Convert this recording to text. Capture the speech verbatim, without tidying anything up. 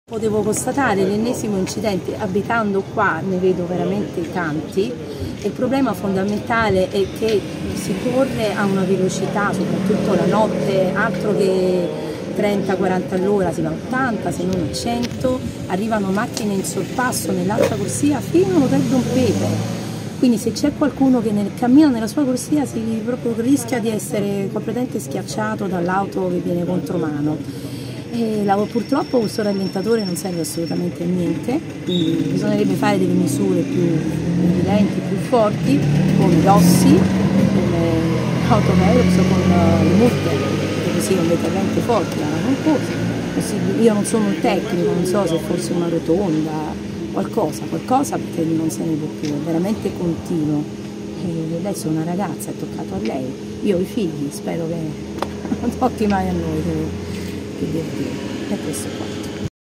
Potevo constatare l'ennesimo incidente, abitando qua ne vedo veramente tanti. Il problema fondamentale è che si corre a una velocità, soprattutto la notte, altro che trenta quaranta all'ora, si va a ottanta se non a cento, arrivano macchine in sorpasso nell'altra corsia fino all'Hotel Don Pepe. Quindi se c'è qualcuno che nel, cammina nella sua corsia si proprio rischia di essere completamente schiacciato dall'auto che viene contromano. E la, purtroppo questo rallentatore non serve assolutamente a niente, quindi bisognerebbe fare delle misure più evidenti, più forti, come dossi, come autovelox o con le multe, che sia un deterrente forte, ma non io non sono un tecnico, non so se fosse una rotonda, qualcosa, qualcosa perché non se ne può più, è veramente continuo. E adesso una ragazza, è toccato a lei, io ho i figli, spero che non tocchi mai a noi. Che devo dire, è questo qua.